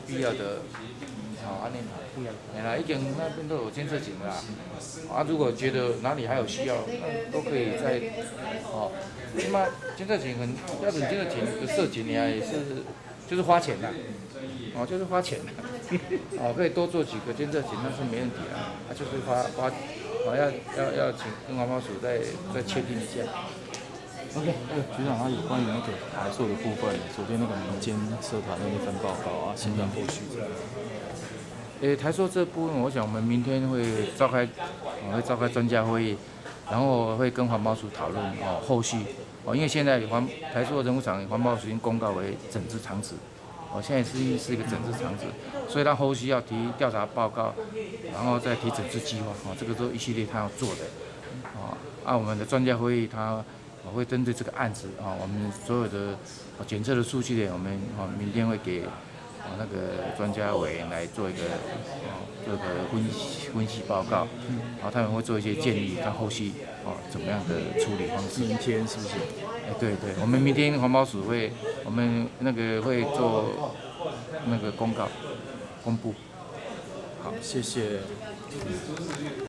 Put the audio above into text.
必要的，安尼必要，已经那边都有监测井了啦。如果觉得哪里还有需要，那都可以再，起码监测井标准监测井的设井也是就是花钱的，就是花钱的，可以多做几个监测井那是没问题啦，就是花，要请跟环保署再确定一下。 OK，局长，他有关于那个台塑的部分，昨天那个民间社团的那份报告啊，现在后续这样。 台塑这部分，我想我们明天会召开专家会议，然后会跟环保署讨论后续因为现在台塑人工厂环保署已经公告为整治厂址，现在是一个整治厂址，所以他后续要提调查报告，然后再提整治计划，这个都一系列他要做的，我们的专家会议我会针对这个案子我们所有的检测的数据点，我们明天会给那个专家委员来做一个分析报告，他们会做一些建议，看后续怎么样的处理方式。 明天是不是？ 对，我们明天环保署我们会做公布。 好，谢谢。